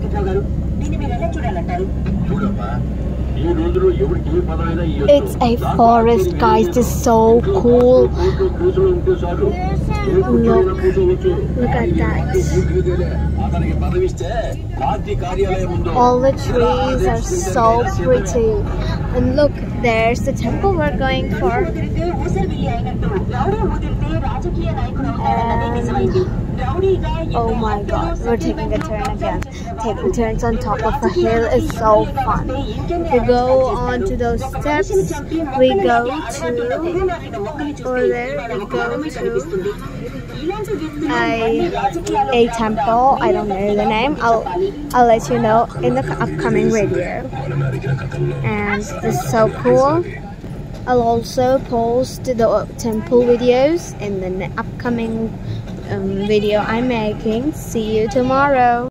It's a forest, guys. This is so cool. Look at that. All the trees are so pretty. And look, there's the temple we're going for. And oh my god, we're taking a turn again. Taking turns on top of a hill is so fun. We go on to those steps, we go to over there, we go to a temple. I don't know the name. I'll let you know in the upcoming video. And this is so cool. I'll also post the temple videos in the upcoming video I'm making. See you tomorrow.